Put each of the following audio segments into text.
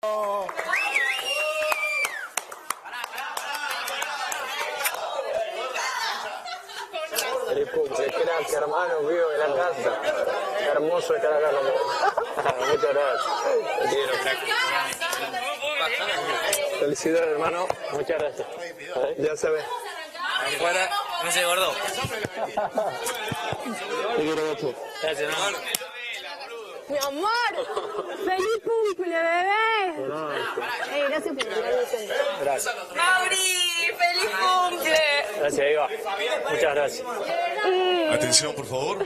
Feliz cumple, crack, hermano mío de la casa. Qué hermoso estar acá con vos. Muchas gracias. Te quiero, crack. Felicidades, hermano. Muchas gracias. Ya se ve. Afuera, no se gordo. Te quiero mucho. Gracias, hermano. Mi amor, feliz cumple, bebé. Gracias por invitarme. Gracias. Mauri, feliz cumple. Gracias, Eva. Muchas gracias. Atención, por favor.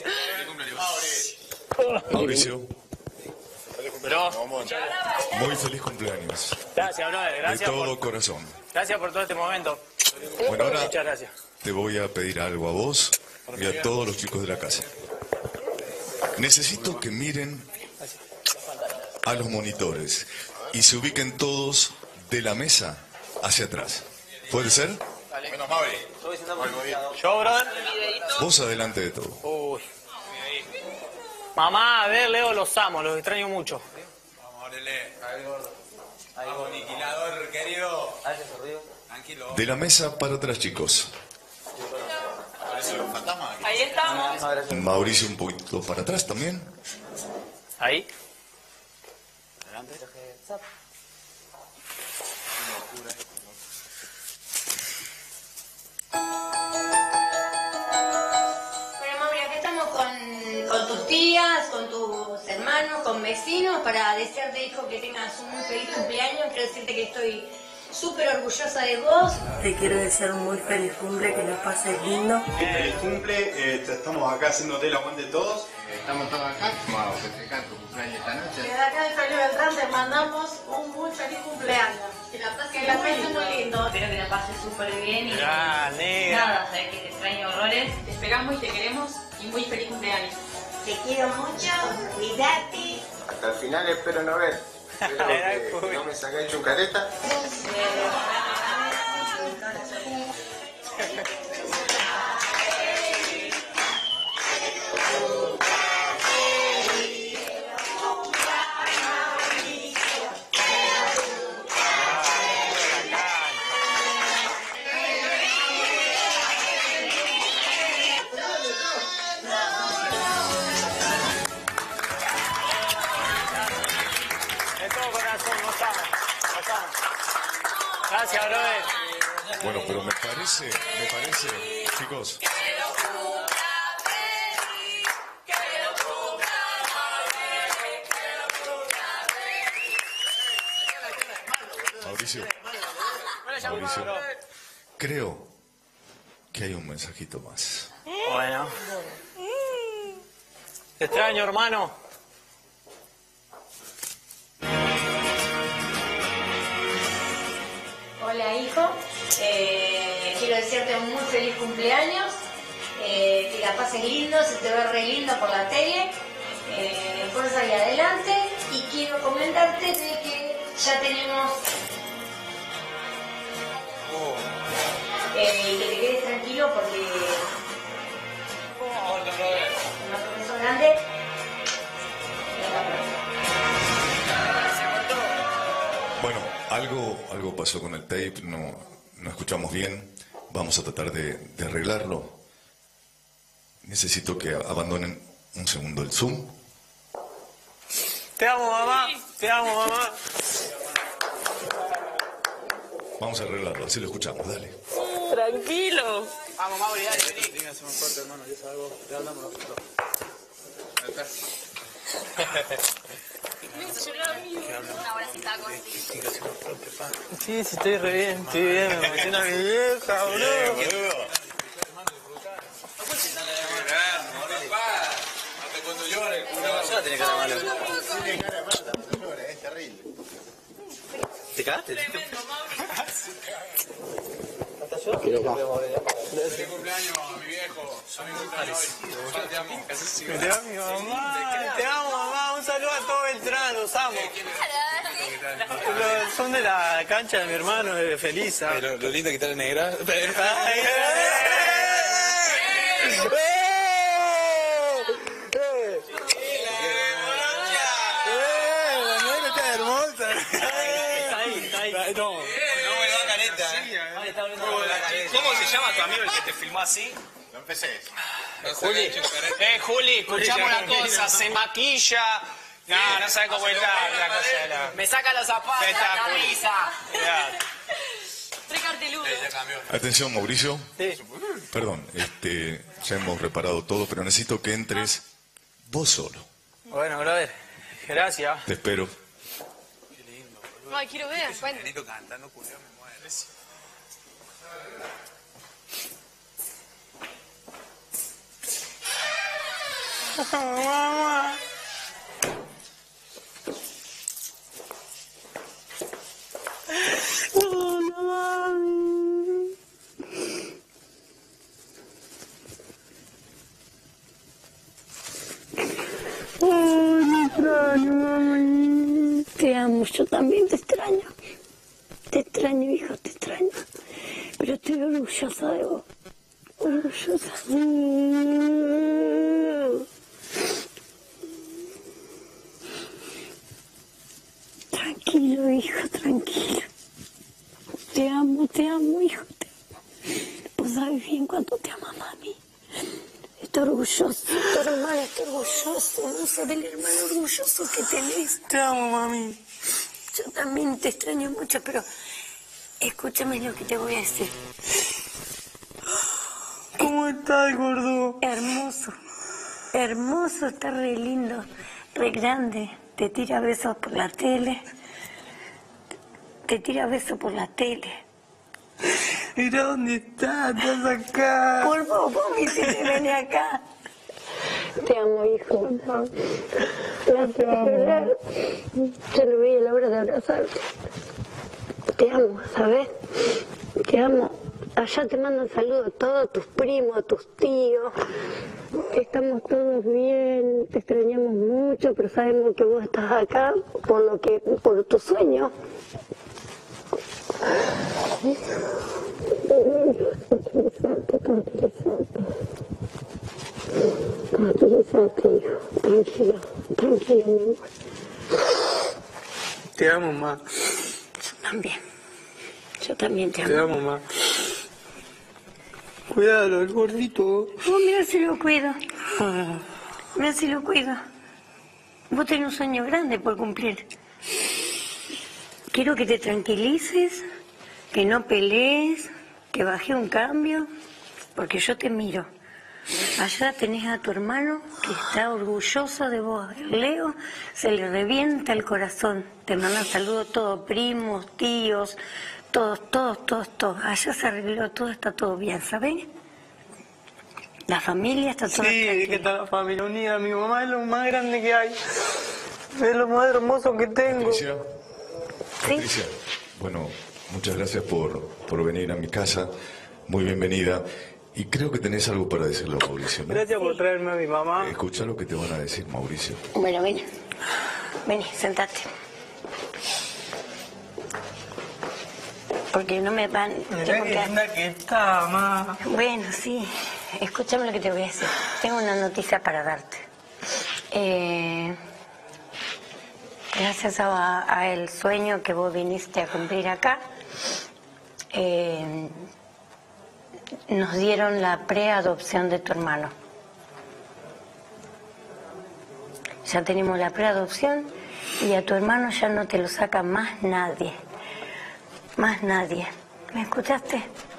Mauricio, Bro, muy feliz cumpleaños. gracias, brother. De Gracias todo corazón. gracias por todo este momento. Bueno, ahora Muchas gracias. te voy a pedir algo a vos y a todos los chicos de la casa. Necesito que miren a los monitores y se ubiquen todos de la mesa hacia atrás. ¿Puede ser? Yo, brother. Vos adelante de todo. Uy. Mamá, a ver, Leo, los amo, los extraño mucho. Vamos, órale. Vamos, aniquilador, querido. Tranquilo. De la mesa para atrás, chicos. Parece un fantasma. Ahí estamos. Mauricio un poquito para atrás también. Ahí. Bueno, Mauri, acá estamos con tus tías, con tus hermanos, con vecinos, para desearte, hijo, que tengas un muy feliz cumpleaños. Quiero decirte que estoy súper orgullosa de vos. Te quiero desear un muy feliz cumple, que lo pases lindo. Feliz cumple, estamos acá haciéndote el aguante todos. Estamos todos acá, vamos a festejar tu cumpleaños esta noche. Desde acá de Felipe Beltrán te mandamos un muy feliz cumpleaños. Que la pases muy lindo. Espero que la pases súper bien y negra. nada, sabes que te extraño horrores. Te esperamos y te queremos y muy feliz cumpleaños. Te quiero mucho, cuídate. Hasta el final espero no ver. Espero que no me saque hecho careta. De todo corazón, nos amo. Gracias, brother. Bueno, pero me parece, chicos. Mauricio, creo que hay un mensajito más. Bueno. Te extraño, hermano. Hola, hijo. Quiero desearte un muy feliz cumpleaños. Que la pases lindo, se te ve re lindo por la tele. Fuerza y adelante. Y quiero comentarte de que ya tenemos... y que te quedes tranquilo porque... una profesora grande. Bueno, algo pasó con el tape, no escuchamos bien. Vamos a tratar de arreglarlo. Necesito que abandonen un segundo el Zoom. Te amo, mamá. Te amo, mamá. Vamos a arreglarlo, así lo escuchamos, dale. Tranquilo. Vamos, Mauri, dale, vení. Dígase un fuerte, hermano, ya salgo. Te hablamos nosotros. Sí, sí, estoy re bien, me emociona mi vieja, boludo. Cuando llore, Ya tenés cara malo. Es terrible. ¿Te cagaste? feliz cumpleaños a mi viejo. A mi cumpleaños hoy. Te amo. Te amo, mi mamá. Te amo, mamá. Un saludo a todo Beltrán, los amo. Son de la cancha de mi hermano, de Felisa. Lo lindo que está la negra. La negra está hermosa. No me da careta, ¿Cómo se llama tu amigo el que te filmó así? No empecé. Juli. Juli, escuchamos una cosa, se maquilla. No sabe cómo está la cosa. Me saca los zapatos, la camisa. Atención, Mauricio. Sí. Perdón, ya hemos reparado todo, pero necesito que entres vos solo. Bueno, brother, gracias. Te espero. Ay, quiero ver, bueno. Cantando, culero, me muere. Mamá. Te amo, yo también te extraño. Te extraño, hijo, te extraño. Pero estoy orgullosa de vos. Orgullosa. Tranquilo, hijo, tranquilo. Te amo, hijo, te amo. Vos sabés bien cuánto te ama mami. Estoy orgulloso, tu hermano está orgulloso, no sé del hermano orgulloso que tenés. Te amo, mami. Yo también te extraño mucho, pero escúchame lo que te voy a decir. ¿Cómo estás, gordo? Hermoso, hermoso, está re lindo, re grande. Te tira besos por la tele. Te tira besos por la tele. Mira dónde estás acá. Por vos me hiciste venir acá. Te amo, hijo. Gracias por llorar. Yo no veía la hora de abrazarte. Te amo, ¿sabes? Te amo. Allá te mandan saludos a todos tus primos, a tus tíos. Estamos todos bien, te extrañamos mucho, pero sabemos que vos estás acá por tu sueño. Tranquilízate, hijo. Tranquilo, tranquilo, mi amor. Te amo, ma. Yo también te amo. Te amo, ma. Cuidado, el gordito. Oh, mira si lo cuido. Mira si lo cuido. Vos tenés un sueño grande por cumplir. Quiero que te tranquilices, que no pelees, que baje un cambio, porque yo te miro. Allá tenés a tu hermano que está orgulloso de vos. Leo se le revienta el corazón. Te mandan saludos todos, primos, tíos, todos. Allá se arregló todo, está todo bien, ¿sabes? La familia está toda Sí, tranquila. que está la familia unida. Mi mamá es lo más grande que hay. Es lo más hermoso que tengo. Patricia. Patricia, bueno, muchas gracias por venir a mi casa. Muy bienvenida. Y creo que tenés algo para decirle a Mauricio, ¿no? Gracias por traerme a mi mamá. Escucha lo que te van a decir, Mauricio. Bueno, vení, sentate. Porque no me van... Mirá qué linda que está, mamá. Bueno, sí. Escúchame lo que te voy a decir. Tengo una noticia para darte. Gracias a el sueño que vos viniste a cumplir acá, nos dieron la preadopción de tu hermano. Ya tenemos la preadopción y a tu hermano ya no te lo saca más nadie. Más nadie. ¿Me escuchaste?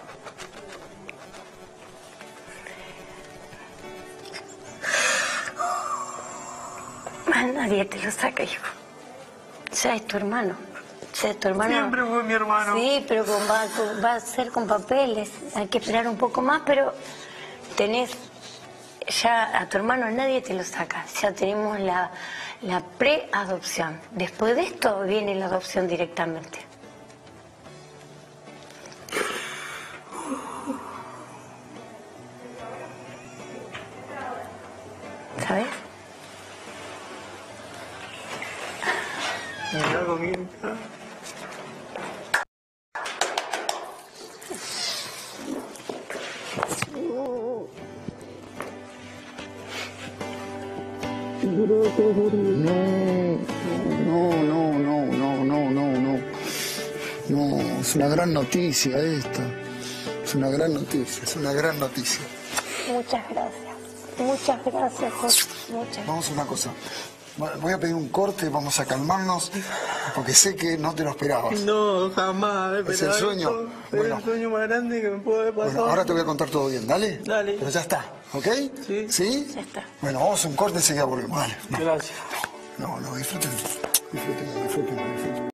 Más nadie te lo saca, hijo. Ya es tu hermano. Ya es tu hermano. Siempre fue mi hermano. Sí, pero va a ser con papeles. Hay que esperar un poco más, pero tenés... Ya a tu hermano nadie te lo saca. Ya tenemos la preadopción. Después de esto viene la adopción directamente. ¿Sabes? Mirá lo bien. No. No, es una gran noticia esto. Es una gran noticia, es una gran noticia. Muchas gracias. Muchas gracias, José. Muchas. Vamos a una cosa. Voy a pedir un corte, vamos a calmarnos, porque sé que no te lo esperabas. No, jamás. Es el sueño. Es el sueño más grande que me puede pasar. Bueno, ahora te voy a contar todo bien, ¿dale? Dale. Pero ya está, ¿ok? Sí. ¿Sí? Ya está. Bueno, vamos a un corte y enseguida volvemos, dale. Gracias. No, disfruten, disfruten.